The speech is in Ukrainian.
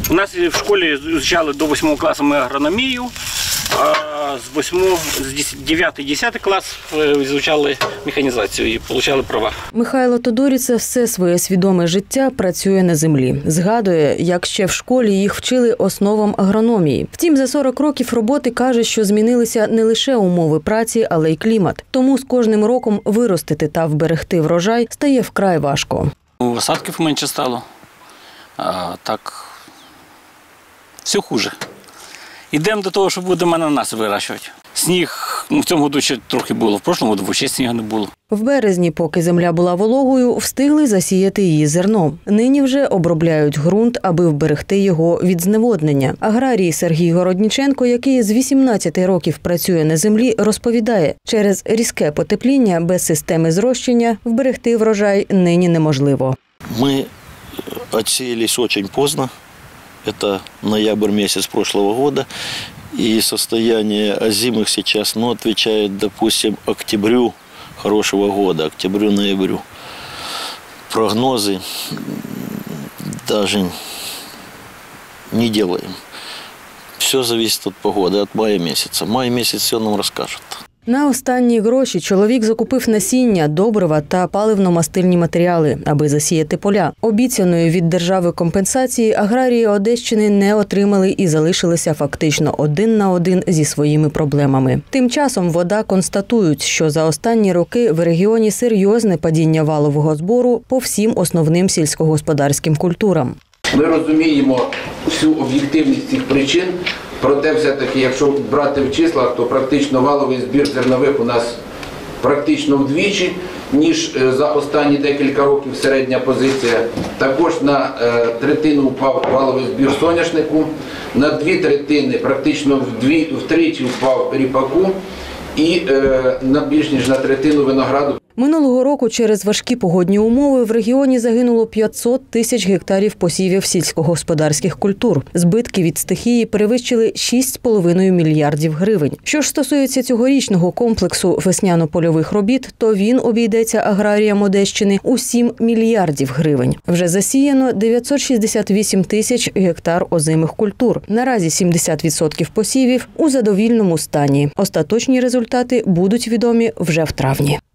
У нас в школі вивчали до 8 класу ми агрономію, а з 9-10 клас вивчали механізацію і отримали права. Михайло Тодоріца все своє свідоме життя працює на землі. Згадує, як ще в школі їх вчили основам агрономії. Втім, за 40 років роботи каже, що змінилися не лише умови праці, але й клімат. Тому з кожним роком виростити та вберегти врожай стає вкрай важко. Осадків менше стало, а так все хуже. Йдемо до того, що будемо ананаси вирощувати. Сніг в цьому році ще трохи було, в прошлому році взагалі снігу не було. В березні, поки земля була вологою, встигли засіяти її зерном. Нині вже обробляють ґрунт, аби вберегти його від зневоднення. Аграрій Сергій Городніченко, який з 18 років працює на землі, розповідає, через різке потепління без системи зрощення вберегти врожай нині неможливо. Ми отсеялись очень поздно. Это ноябрь месяц прошлого года. И состояние озимых сейчас, отвечает, допустим, октябрю хорошего года, октябрю-ноябрю. Прогнозы даже не делаем. Все зависит от погоды, от мая месяца. Май месяц все нам расскажет. На останні гроші чоловік закупив насіння, добрива та паливно-мастильні матеріали, аби засіяти поля. Обіцяної від держави компенсації аграрії Одещини не отримали і залишилися фактично один на один зі своїми проблемами. Тим часом вода констатують, що за останні роки в регіоні серйозне падіння валового збору по всім основним сільськогосподарським культурам. Ми розуміємо всю об'єктивність цих причин, проте все-таки, якщо брати в числах, то практично валовий збір зернових у нас практично вдвічі, ніж за останні декілька років середня позиція. Також на третину впав валовий збір соняшнику, на 2/3 практично втричі впав ріпаку і більш ніж на 1/3 винограду. Минулого року через важкі погодні умови в регіоні загинуло 500 тисяч гектарів посівів сільськогосподарських культур. Збитки від стихії перевищили 6,5 мільярдів гривень. Що ж стосується цьогорічного комплексу весняно-польових робіт, то він обійдеться аграріям Одещини у 7 мільярдів гривень. Вже засіяно 968 тисяч гектар озимих культур. Наразі 70% посівів у задовільному стані. Остаточні результати будуть відомі вже в травні.